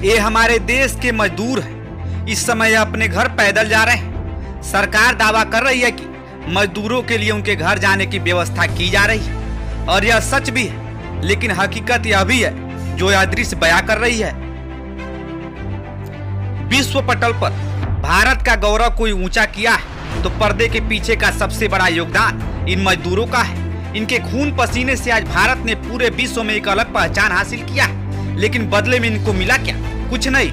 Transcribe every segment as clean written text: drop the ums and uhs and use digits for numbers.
ये हमारे देश के मजदूर हैं। इस समय अपने घर पैदल जा रहे हैं। सरकार दावा कर रही है कि मजदूरों के लिए उनके घर जाने की व्यवस्था की जा रही है और यह सच भी है, लेकिन हकीकत यह भी है जो यह दृश्य बयां कर रही है। विश्व पटल पर भारत का गौरव कोई ऊंचा किया है तो पर्दे के पीछे का सबसे बड़ा योगदान इन मजदूरों का है। इनके खून पसीने से आज भारत ने पूरे विश्व में एक अलग पहचान हासिल किया है, लेकिन बदले में इनको मिला क्या? कुछ नहीं।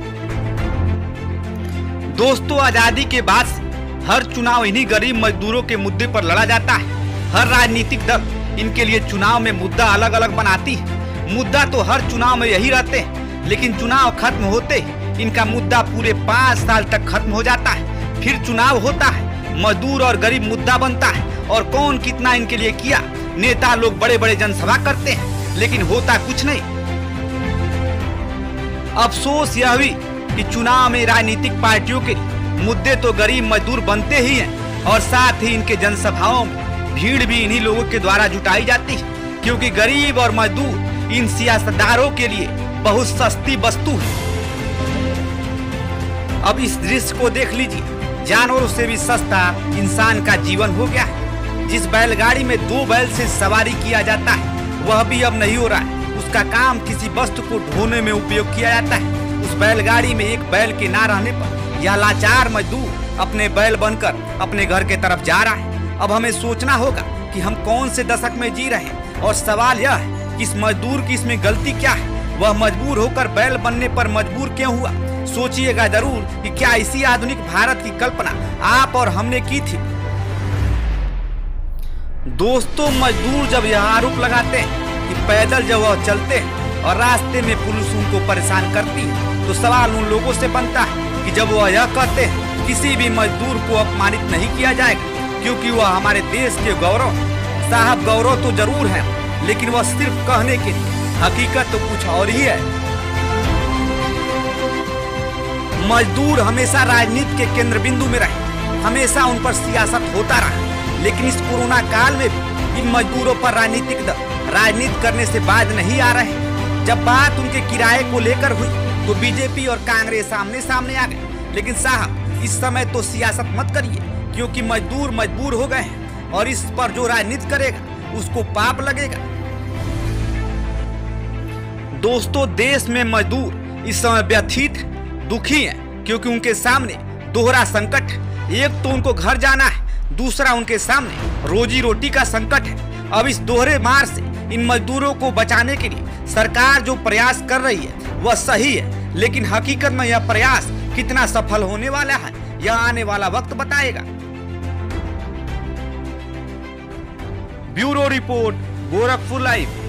दोस्तों, आजादी के बाद से हर चुनाव इन्हीं गरीब मजदूरों के मुद्दे पर लड़ा जाता है। हर राजनीतिक दल इनके लिए चुनाव में मुद्दा अलग अलग बनाती है। मुद्दा तो हर चुनाव में यही रहते हैं, लेकिन चुनाव खत्म होते इनका मुद्दा पूरे 5 साल तक खत्म हो जाता है। फिर चुनाव होता है, मजदूर और गरीब मुद्दा बनता है और कौन कितना इनके लिए किया। नेता लोग बड़े बड़े जनसभा करते हैं, लेकिन होता कुछ नहीं। अफसोस यह भी कि चुनाव में राजनीतिक पार्टियों के मुद्दे तो गरीब मजदूर बनते ही हैं और साथ ही इनके जनसभाओं में भीड़ भी इन्हीं लोगों के द्वारा जुटाई जाती है, क्योंकि गरीब और मजदूर इन सियासतदारों के लिए बहुत सस्ती वस्तु है। अब इस दृश्य को देख लीजिए। जानवरों से भी सस्ता इंसान का जीवन हो गया है। जिस बैलगाड़ी में 2 बैल से सवारी किया जाता है वह भी अब नहीं हो रहा है। उसका काम किसी वस्तु को ढोने में उपयोग किया जाता है। उस बैलगाड़ी में एक बैल के ना रहने पर यह लाचार मजदूर अपने बैल बनकर अपने घर के तरफ जा रहा है। अब हमें सोचना होगा कि हम कौन से दशक में जी रहे हैं, और सवाल यह है कि इस मजदूर की इसमें गलती क्या है? वह मजबूर होकर बैल बनने पर मजबूर क्यों हुआ? सोचिएगा जरूर कि क्या इसी आधुनिक भारत की कल्पना आप और हमने की थी? दोस्तों, मजदूर जब यह आरोप लगाते हैं कि पैदल जब वह चलते हैं और रास्ते में पुलिस उनको परेशान करती है, तो सवाल उन लोगों से बनता है कि जब वह यह कहते हैं किसी भी मजदूर को अपमानित नहीं किया जाएगा, क्योंकि वह हमारे देश के गौरव है। साहब, गौरव तो जरूर है, लेकिन वह सिर्फ कहने के लिए, हकीकत तो कुछ और ही है। मजदूर हमेशा राजनीति के केंद्र बिंदु में रहे, हमेशा उन पर सियासत होता रहा, लेकिन इस कोरोना काल में भी इन मजदूरों पर राजनीतिक दल राजनीति करने से बाज नहीं आ रहे। जब बात उनके किराए को लेकर हुई तो बीजेपी और कांग्रेस आमने सामने आ गए। लेकिन साहब, इस समय तो सियासत मत करिए, क्योंकि मजदूर मजबूर हो गए हैं और इस पर जो राजनीति करेगा उसको पाप लगेगा। दोस्तों, देश में मजदूर इस समय व्यथित दुखी हैं, क्योंकि उनके सामने दोहरा संकट है। एक तो उनको घर जाना है, दूसरा उनके सामने रोजी रोटी का संकट है। अब इस दोहरे मार से इन मजदूरों को बचाने के लिए सरकार जो प्रयास कर रही है वह सही है, लेकिन हकीकत में यह प्रयास कितना सफल होने वाला है यह आने वाला वक्त बताएगा। Bureau report, Gorakhpur live.